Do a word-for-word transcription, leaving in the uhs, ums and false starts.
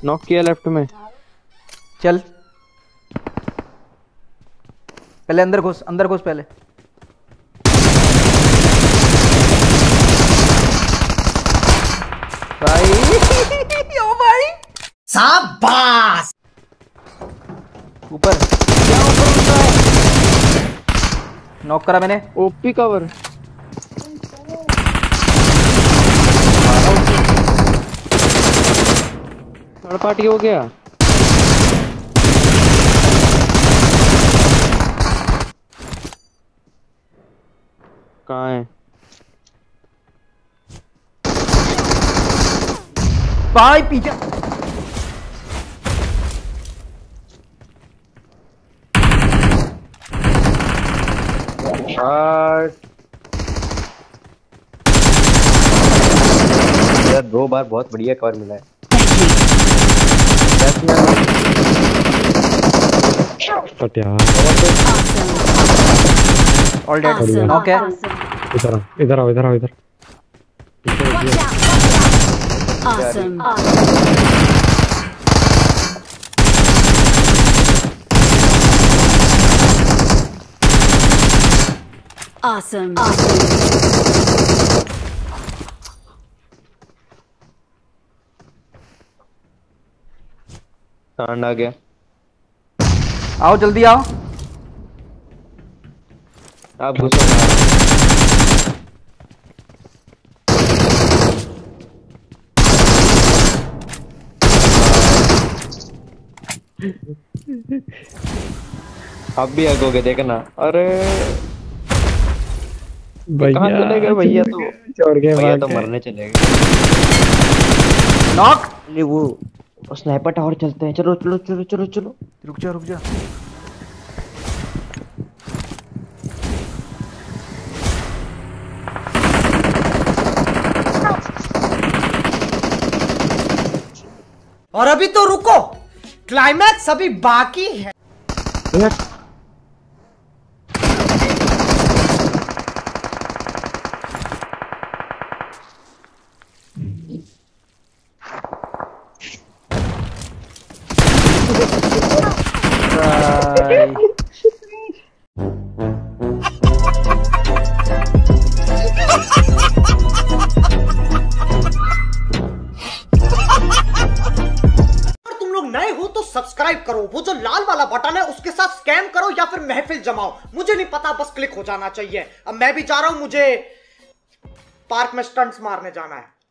Knock किया left में। चल पहले अंदर घुस, अंदर घुस पहले। भाई ओ भाई शाबाश। ऊपर क्या ऊपर उड़ता है? नॉक करा मैंने। OP cover. थर्ड पार्टी हो गया। कहाँ है भाई? पीछे यार दो बार बहुत बढ़िया कवर मिला है। All dead. नॉक है। इधर आओ इधर आओ इधर आओ इधर। Awesome. Awesome. सांड आ गया। आओ जल्दी आओ। आप घुसो। आप भी आगोगे देखना। अरे कहाँ चले गए भैया? तो छोड़ के भैया तो मरने चले गए। नॉक। अरे वो स्नाइपर टावर चलते हैं। चलो चलो चलो चलो चलो। रुक जा रुक जा। और अभी तो रुको, क्लाइमैक्स अभी बाकी है। नए हो तो सब्सक्राइब करो, वो जो लाल वाला बटन है उसके साथ स्कैम करो या फिर महफिल जमाओ, मुझे नहीं पता, बस क्लिक हो जाना चाहिए। अब मैं भी जा रहा हूं, मुझे पार्क में स्टंट्स मारने जाना है।